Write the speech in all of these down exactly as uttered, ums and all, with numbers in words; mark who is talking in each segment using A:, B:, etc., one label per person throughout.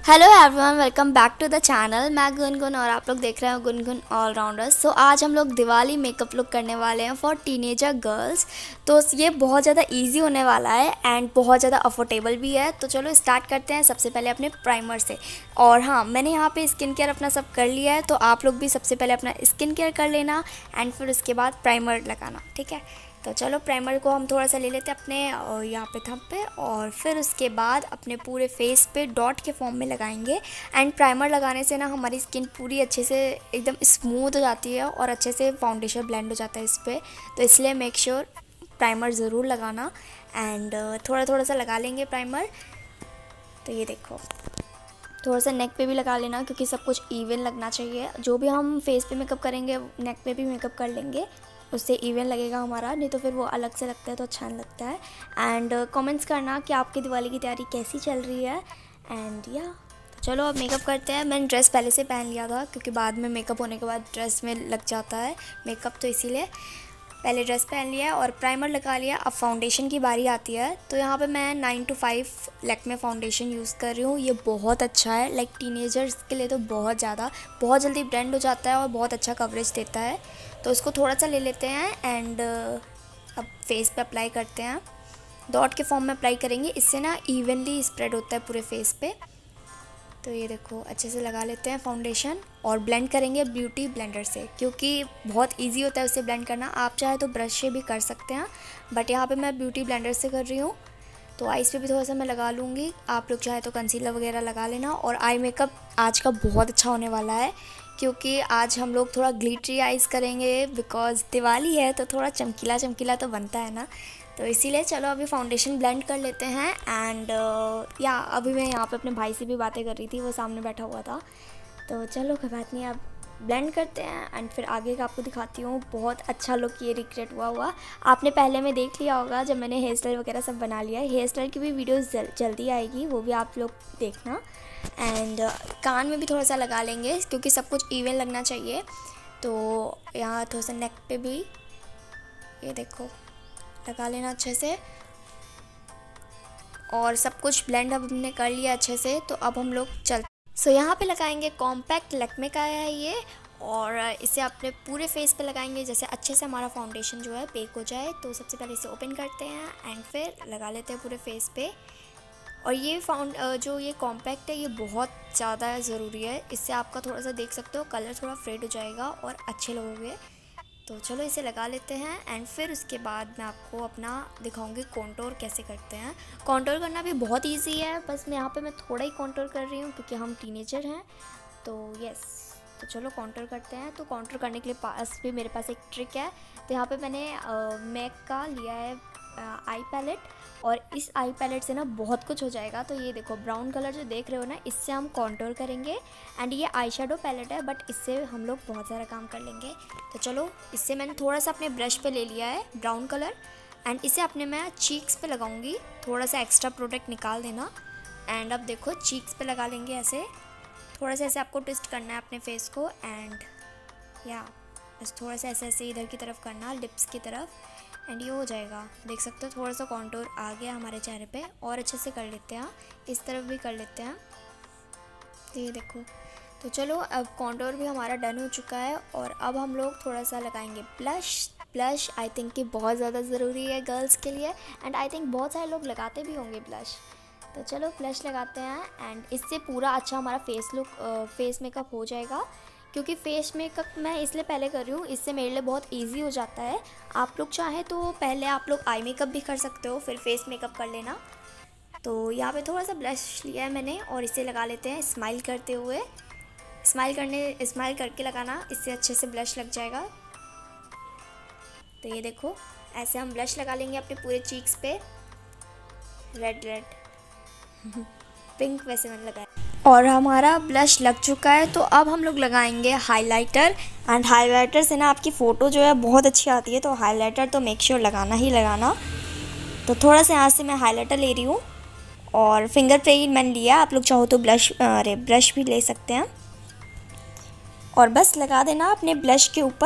A: Hello everyone, welcome back to the channel. मैं गुनगुन और आप लोग देख रहे हैं गुनगुन ऑलराउंडर्स। सो आज हम लोग दिवाली मेकअप लुक करने वाले हैं फॉर टीनेजर गर्ल्स। तो ये बहुत ज़्यादा इजी होने वाला है एंड बहुत ज़्यादा अफोर्डेबल भी है। तो चलो स्टार्ट करते हैं सबसे पहले अपने प्राइमर से। और हाँ, मैंने यहाँ पे स्किन केयर अपना सब कर लिया है, तो आप लोग भी सबसे पहले अपना स्किन केयर कर लेना एंड फिर उसके बाद प्राइमर लगाना, ठीक है। तो चलो प्राइमर को हम थोड़ा सा ले लेते हैं अपने यहाँ पे थंब पे, और फिर उसके बाद अपने पूरे फेस पे डॉट के फॉर्म में लगाएंगे। एंड प्राइमर लगाने से ना हमारी स्किन पूरी अच्छे से एकदम स्मूथ हो जाती है और अच्छे से फाउंडेशन ब्लेंड हो जाता है इस पर। तो इसलिए मेक श्योर प्राइमर ज़रूर लगाना एंड थोड़ा थोड़ा सा लगा लेंगे प्राइमर। तो ये देखो, थोड़ा सा नेक पे भी लगा लेना क्योंकि सब कुछ इवन लगना चाहिए। जो भी हम फेस पे मेकअप करेंगे नेक पे भी मेकअप कर लेंगे, उससे इवन लगेगा हमारा, नहीं तो फिर वो अलग से लगता है तो अच्छा नहीं लगता है। एंड कमेंट्स करना कि आपकी दिवाली की तैयारी कैसी चल रही है। एंड या तो चलो अब मेकअप करते हैं। मैंने ड्रेस पहले से पहन लिया था क्योंकि बाद में मेकअप होने के बाद ड्रेस में लग जाता है मेकअप, तो इसीलिए पहले ड्रेस पहन लिया है और प्राइमर लगा लिया। अब फाउंडेशन की बारी आती है। तो यहाँ पे मैं nine two five Lakme foundation use कर रही हूँ। ये बहुत अच्छा है, लाइक टीनेजर्स के लिए तो बहुत ज़्यादा, बहुत जल्दी ब्लेंड हो जाता है और बहुत अच्छा कवरेज देता है। तो इसको थोड़ा सा ले लेते हैं एंड अब फेस पे अप्लाई करते हैं। डॉट के फॉर्म में अप्लाई करेंगे, इससे ना इवनली स्प्रेड होता है पूरे फेस पे। तो ये देखो अच्छे से लगा लेते हैं फाउंडेशन और ब्लेंड करेंगे ब्यूटी ब्लेंडर से, क्योंकि बहुत इजी होता है उससे ब्लेंड करना। आप चाहे तो ब्रश से भी कर सकते हैं, बट यहाँ पे मैं ब्यूटी ब्लेंडर से कर रही हूँ। तो आईज पे भी थोड़ा सा मैं लगा लूँगी, आप लोग चाहे तो कंसीलर वगैरह लगा लेना। और आई मेकअप आज का बहुत अच्छा होने वाला है क्योंकि आज हम लोग थोड़ा ग्लिटरी आइज़ करेंगे, बिकॉज दिवाली है तो थोड़ा चमकीला चमकीला तो बनता है ना। तो इसीलिए चलो अभी फाउंडेशन ब्लेंड कर लेते हैं। एंड uh, या अभी मैं यहाँ पे अपने भाई से भी बातें कर रही थी, वो सामने बैठा हुआ था। तो चलो कोई बात नहीं, अब ब्लेंड करते हैं एंड फिर आगे का आपको दिखाती हूँ। बहुत अच्छा लुक ये रिक्रिएट हुआ हुआ आपने पहले में देख लिया होगा जब मैंने हेयर स्टाइल वगैरह सब बना लिया है। हेयर स्टाइल की भी वीडियोस जल, जल्दी आएगी, वो भी आप लोग देखना। एंड uh, कान में भी थोड़ा सा लगा लेंगे क्योंकि सब कुछ इवन लगना चाहिए। तो यहाँ थोड़ा सा नेक पे भी ये देखो लगा लेना अच्छे से। और सब कुछ ब्लेंड अब हमने कर लिया अच्छे से, तो अब हम लोग चलते। सो so, यहाँ पे लगाएंगे कॉम्पैक्ट लैक्मे का है ये, और इसे अपने पूरे फेस पे लगाएंगे जैसे अच्छे से हमारा फाउंडेशन जो है बेक हो जाए। तो सबसे पहले इसे ओपन करते हैं एंड फिर लगा लेते हैं पूरे फेस पे। और ये फाउंड जो ये कॉम्पैक्ट है ये बहुत ज़्यादा ज़रूरी है, इससे आपका थोड़ा सा देख सकते हो कलर थोड़ा फेड हो जाएगा और अच्छे लगोगे। तो चलो इसे लगा लेते हैं एंड फिर उसके बाद मैं आपको अपना दिखाऊंगी कॉन्टोर कैसे करते हैं। कॉन्टोर करना भी बहुत इजी है, बस मैं यहाँ पे मैं थोड़ा ही कॉन्टोर कर रही हूँ क्योंकि हम टीनेजर हैं। तो यस, तो चलो कॉन्टोर करते हैं। तो कॉन्टोर करने के लिए पास भी मेरे पास एक ट्रिक है। तो यहाँ पे मैंने मैक का लिया है आई पैलेट, और इस आई पैलेट से ना बहुत कुछ हो जाएगा। तो ये देखो ब्राउन कलर जो देख रहे हो ना, इससे हम कॉन्टोर करेंगे। एंड ये आई शेडो पैलेट है, बट इससे हम लोग बहुत सारा काम कर लेंगे। तो चलो इससे मैंने थोड़ा सा अपने ब्रश पे ले लिया है ब्राउन कलर, एंड इसे अपने मैं चीक्स पे लगाऊंगी। थोड़ा सा एक्स्ट्रा प्रोडक्ट निकाल देना। एंड अब देखो चीक्स पे लगा लेंगे ऐसे, थोड़ा सा ऐसे आपको ट्विस्ट करना है अपने फेस को। एंड या बस थोड़ा सा ऐसे ऐसे इधर की तरफ करना, लिप्स की तरफ, एंड ये हो जाएगा। देख सकते हो थोड़ा सा कॉन्टोर आ गया हमारे चेहरे पे। और अच्छे से कर लेते हैं, इस तरफ भी कर लेते हैं। तो ये देखो, तो चलो अब कॉन्टोर भी हमारा डन हो चुका है। और अब हम लोग थोड़ा सा लगाएंगे ब्लश। ब्लश आई थिंक कि बहुत ज़्यादा ज़रूरी है गर्ल्स के लिए, एंड आई थिंक बहुत सारे लोग लगाते भी होंगे ब्लश। तो चलो ब्लश लगाते हैं एंड इससे पूरा अच्छा हमारा फेस लुक फेस मेकअप हो जाएगा। क्योंकि फेस मेकअप मैं इसलिए पहले कर रही हूँ, इससे मेरे लिए बहुत इजी हो जाता है। आप लोग चाहे तो पहले आप लोग आई मेकअप भी कर सकते हो, फिर फेस मेकअप कर लेना। तो यहाँ पे थोड़ा सा ब्लश लिया है मैंने और इसे लगा लेते हैं स्माइल करते हुए। स्माइल करने स्माइल करके लगाना, इससे अच्छे से ब्लश लग जाएगा। तो ये देखो ऐसे हम ब्लश लगा लेंगे अपने पूरे चीक्स पे, रेड रेड पिंक वैसे मैंने लगाया। और हमारा ब्लश लग चुका है, तो अब हम लोग लगाएंगे हाइलाइटर। एंड हाइलाइटर से ना आपकी फ़ोटो जो है बहुत अच्छी आती है, तो हाइलाइटर तो मेक श्योर लगाना ही लगाना। तो थोड़ा सा यहाँ से मैं हाइलाइटर ले रही हूँ और फिंगर प्रिंट मैंने लिया, आप लोग चाहो तो ब्लश अरे ब्रश भी ले सकते हैं। और बस लगा देना अपने ब्लश के ऊपर,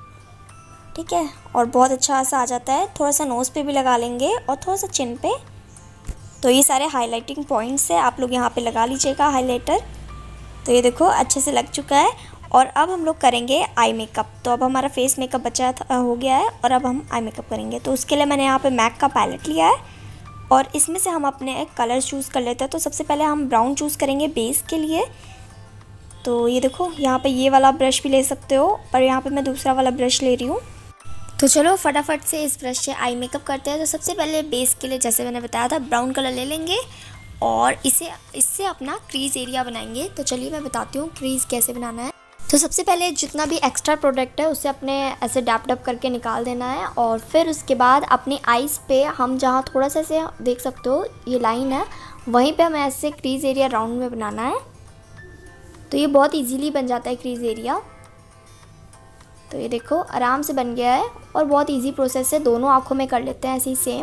A: ठीक है। और बहुत अच्छा सा आ जाता है। थोड़ा सा नोज़ पे भी लगा लेंगे और थोड़ा सा चिन पे। तो ये सारे हाइलाइटिंग पॉइंट्स है, आप लोग यहाँ पे लगा लीजिएगा हाइलाइटर। तो ये देखो अच्छे से लग चुका है। और अब हम लोग करेंगे आई मेकअप। तो अब हमारा फेस मेकअप बचा हो गया है और अब हम आई मेकअप करेंगे। तो उसके लिए मैंने यहाँ पे मैक का पैलेट लिया है और इसमें से हम अपने कलर चूज़ कर लेते हैं। तो सबसे पहले हम ब्राउन चूज़ करेंगे बेस के लिए। तो ये देखो यहाँ पे ये वाला ब्रश भी ले सकते हो, पर यहाँ पे मैं दूसरा वाला ब्रश ले रही हूँ। तो चलो फटाफट से इस ब्रश से आई मेकअप करते हैं। तो सबसे पहले बेस के लिए जैसे मैंने बताया था ब्राउन कलर ले लेंगे और इसे इससे अपना क्रीज़ एरिया बनाएंगे। तो चलिए मैं बताती हूँ क्रीज़ कैसे बनाना है। तो सबसे पहले जितना भी एक्स्ट्रा प्रोडक्ट है उसे अपने ऐसे डैप डैप करके निकाल देना है और फिर उसके बाद अपनी आइज़ पे हम जहाँ थोड़ा सा ऐसे देख सकते हो ये लाइन है, वहीं पे हमें ऐसे क्रीज़ एरिया राउंड में बनाना है। तो ये बहुत इजीली बन जाता है क्रीज़ एरिया। तो ये देखो आराम से बन गया है और बहुत इजी प्रोसेस है, दोनों आँखों में कर लेते हैं ऐसे ही सेम।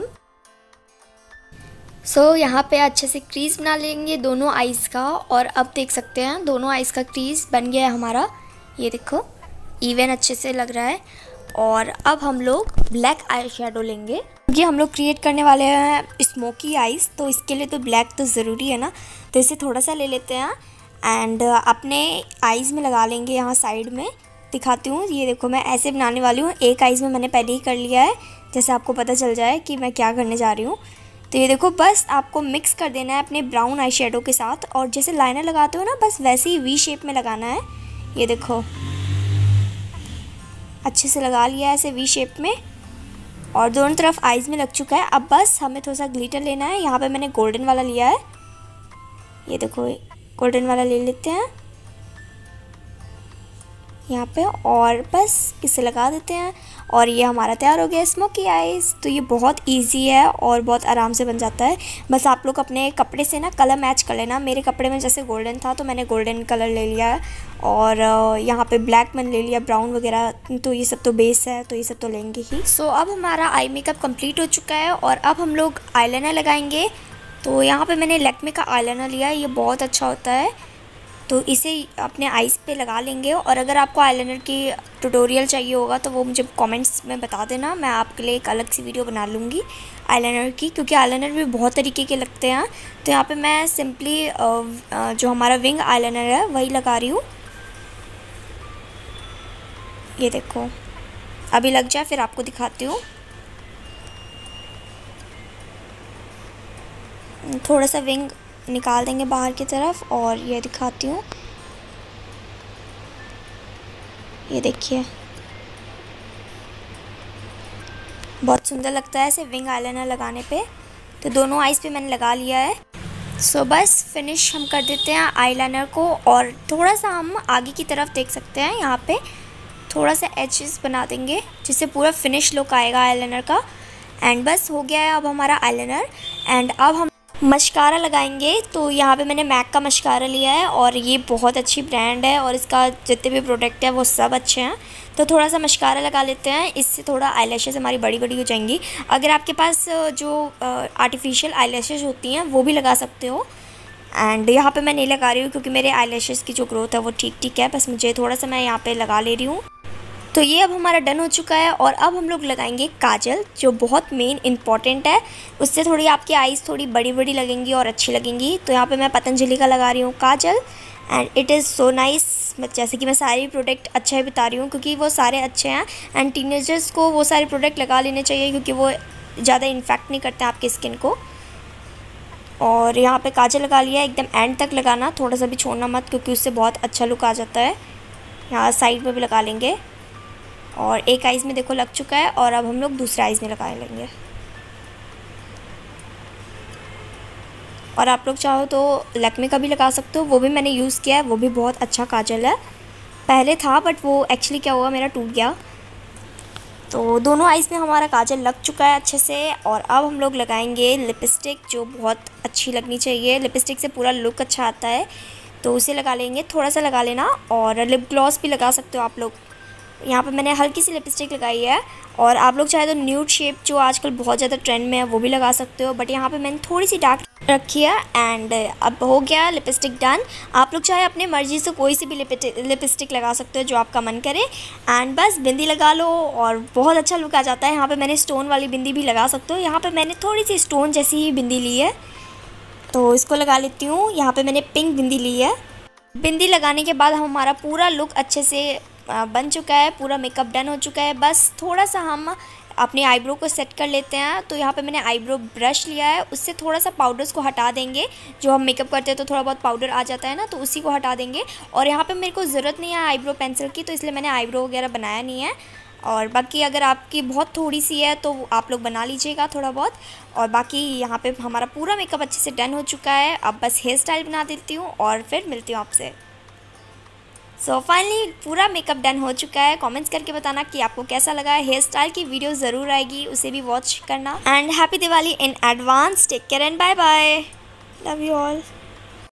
A: सो so, यहाँ पे अच्छे से क्रीज़ बना लेंगे दोनों आइज़ का और अब देख सकते हैं दोनों आइज़ का क्रीज़ बन गया है हमारा। ये देखो इवन अच्छे से लग रहा है। और अब हम लोग ब्लैक आई शेडो लेंगे क्योंकि हम लोग क्रिएट करने वाले हैं स्मोकी आइज़, तो इसके लिए तो ब्लैक तो ज़रूरी है ना। तो इसे थोड़ा सा ले लेते हैं एंड अपने आइज़ में लगा लेंगे। यहाँ साइड में दिखाती हूँ, ये देखो मैं ऐसे बनाने वाली हूँ। एक आइज़ में मैंने पहले ही कर लिया है, जैसे आपको पता चल जाए कि मैं क्या करने जा रही हूँ। तो ये देखो बस आपको मिक्स कर देना है अपने ब्राउन आई शेडो के साथ और जैसे लाइनर लगाते हो ना बस वैसे ही वी शेप में लगाना है। ये देखो अच्छे से लगा लिया है ऐसे वी शेप में और दोनों तरफ आइज़ में लग चुका है। अब बस हमें थोड़ा सा ग्लिटर लेना है। यहाँ पे मैंने गोल्डन वाला लिया है, ये देखो गोल्डन वाला ले लेते हैं यहाँ पे और बस इसे लगा देते हैं और ये हमारा तैयार हो गया स्मोकी आइज़। तो ये बहुत इजी है और बहुत आराम से बन जाता है। बस आप लोग अपने कपड़े से ना कलर मैच कर लेना। मेरे कपड़े में जैसे गोल्डन था तो मैंने गोल्डन कलर ले लिया है और यहाँ पे ब्लैक मैंने ले लिया, ब्राउन वगैरह तो ये सब तो बेस है तो ये सब तो लेंगे ही। सो अब हमारा आई मेकअप कंप्लीट हो चुका है और अब हम लोग आईलाइनर लगाएंगे। तो यहाँ पर मैंने लैक्मे का आईलाइनर लिया है, ये बहुत अच्छा होता है। तो इसे अपने आइज़ पे लगा लेंगे और अगर आपको आईलाइनर की ट्यूटोरियल चाहिए होगा तो वो मुझे कमेंट्स में बता देना, मैं आपके लिए एक अलग सी वीडियो बना लूँगी आईलाइनर की, क्योंकि आईलाइनर भी बहुत तरीके के लगते हैं। तो यहाँ पे मैं सिंपली जो हमारा विंग आईलाइनर है वही लगा रही हूँ। ये देखो अभी लग जाए फिर आपको दिखाती हूँ। थोड़ा सा विंग निकाल देंगे बाहर की तरफ और ये दिखाती हूँ। ये देखिए बहुत सुंदर लगता है ऐसे विंग आईलाइनर लगाने पे। तो दोनों आइज़ पे मैंने लगा लिया है। सो so, बस फिनिश हम कर देते हैं आईलाइनर को और थोड़ा सा हम आगे की तरफ देख सकते हैं यहाँ पे थोड़ा सा एजेस बना देंगे जिससे पूरा फिनिश लुक आएगा आईलाइनर का। एंड बस हो गया है अब हमारा आईलाइनर। एंड अब हम मस्कारा लगाएंगे। तो यहाँ पे मैंने मैक का मस्कारा लिया है और ये बहुत अच्छी ब्रांड है और इसका जितने भी प्रोडक्ट है वो सब अच्छे हैं। तो थोड़ा सा मस्कारा लगा लेते हैं, इससे थोड़ा आईलैशेस हमारी बड़ी बड़ी हो जाएंगी। अगर आपके पास जो आर्टिफिशियल आईलैशेस होती हैं वो भी लगा सकते हो। एंड यहाँ पे मैं नहीं लगा रही हूँ क्योंकि मेरे आईलैशेस की जो ग्रोथ है वो ठीक ठीक है, बस मुझे थोड़ा सा मैं यहाँ पे लगा ले रही हूँ। तो ये अब हमारा डन हो चुका है और अब हम लोग लगाएंगे काजल, जो बहुत मेन इंपॉर्टेंट है। उससे थोड़ी आपकी आईज़ थोड़ी बड़ी बड़ी लगेंगी और अच्छी लगेंगी। तो यहाँ पे मैं पतंजलि का लगा रही हूँ kajal and it is so nice. जैसे कि मैं सारे प्रोडक्ट अच्छा ही बता रही हूँ क्योंकि वो सारे अच्छे हैं एंड टीनेजर्स को वो सारे प्रोडक्ट लगा लेने चाहिए क्योंकि वो ज़्यादा इन्फेक्ट नहीं करते हैं आपकी स्किन को। और यहाँ पे काजल लगा लिया, एकदम एंड तक लगाना, थोड़ा सा भी छोड़ना मत क्योंकि उससे बहुत अच्छा लुक आ जाता है। यहाँ साइड में भी लगा लेंगे और एक आइज़ में देखो लग चुका है और अब हम लोग दूसरे आइज़ में लगा लेंगे। और आप लोग चाहो तो लैक्मे का भी लगा सकते हो, वो भी मैंने यूज़ किया है, वो भी बहुत अच्छा काजल है। पहले था बट वो एक्चुअली क्या हुआ मेरा टूट गया। तो दोनों आइज़ में हमारा काजल लग चुका है अच्छे से और अब हम लोग लगाएंगे लिपस्टिक, जो बहुत अच्छी लगनी चाहिए। लिपस्टिक से पूरा लुक अच्छा आता है तो उसे लगा लेंगे, थोड़ा सा लगा लेना। और लिप ग्लॉस भी लगा सकते हो आप लोग। यहाँ पे मैंने हल्की सी लिपस्टिक लगाई है और आप लोग चाहे तो न्यूड शेप जो आजकल बहुत ज़्यादा ट्रेंड में है वो भी लगा सकते हो, बट यहाँ पे मैंने थोड़ी सी डार्क रखी है। एंड अब हो गया लिपस्टिक डन। आप लोग चाहे अपनी मर्ज़ी से कोई सी भी लिपस्टिक लगा सकते हो जो आपका मन करे। एंड बस बिंदी लगा लो और बहुत अच्छा लुक आ जाता है। यहाँ पे मैंने स्टोन वाली बिंदी भी लगा सकते हो। यहाँ पे मैंने थोड़ी सी स्टोन जैसी ही बिंदी ली है तो इसको लगा लेती हूँ। यहाँ पे मैंने पिंक बिंदी ली है। बिंदी लगाने के बाद हमारा पूरा लुक अच्छे से बन चुका है, पूरा मेकअप डन हो चुका है। बस थोड़ा सा हम अपने आईब्रो को सेट कर लेते हैं। तो यहाँ पे मैंने आईब्रो ब्रश लिया है, उससे थोड़ा सा पाउडर्स को हटा देंगे। जो हम मेकअप करते हैं तो थोड़ा बहुत पाउडर आ जाता है ना, तो उसी को हटा देंगे। और यहाँ पे मेरे को ज़रूरत नहीं है आईब्रो पेंसिल की, तो इसलिए मैंने आईब्रो वगैरह बनाया नहीं है। और बाकी अगर आपकी बहुत थोड़ी सी है तो आप लोग बना लीजिएगा थोड़ा बहुत। और बाकी यहाँ पे हमारा पूरा मेकअप अच्छे से डन हो चुका है। अब बस हेयर स्टाइल बना देती हूँ और फिर मिलती हूँ आपसे। सो फाइनली पूरा मेकअप डन हो चुका है। कमेंट्स करके बताना कि आपको कैसा लगा है। हेयर स्टाइल की वीडियो ज़रूर आएगी, उसे भी वॉच करना। And happy Diwali in advance. Take care and bye bye. Love you all.